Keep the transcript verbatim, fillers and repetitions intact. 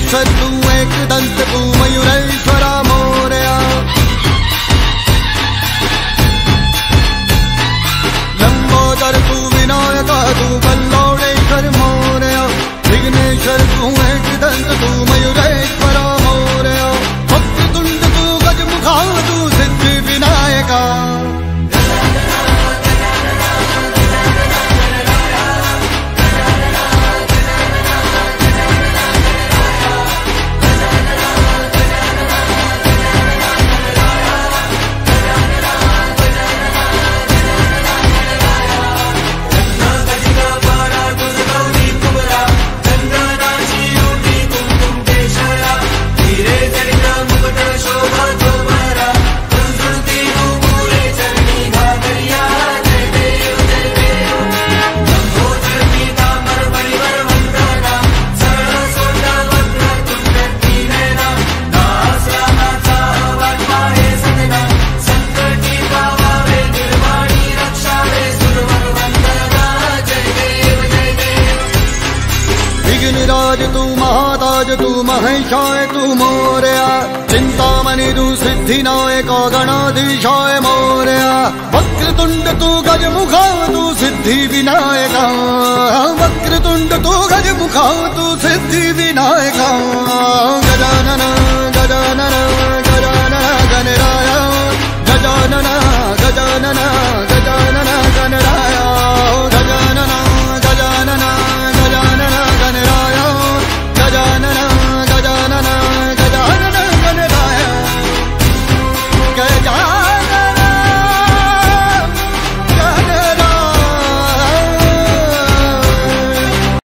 विघ्नेश्वर तू एकदंत तू मयूरेश्वरा मोरया। लंबोदर तू विनायका तू बल्लौडेश्वर मोरया। विघ्नेश्वर तू एकदंत तू मयूरेश्वरा मोरया। वक्रतुंड तू गजमुखा तू सिद्धि विनायका। विघ्नराज तू महाताज तू महेशाय तू मोरया। चिंतामणि तू सिद्धिनायक गणाधीशाय मोरया। वक्रतुंड तू गजमुखा तू सिद्धि विनायका। वक्रतुंड तू गजमुखा तू सिद्धि विनायका।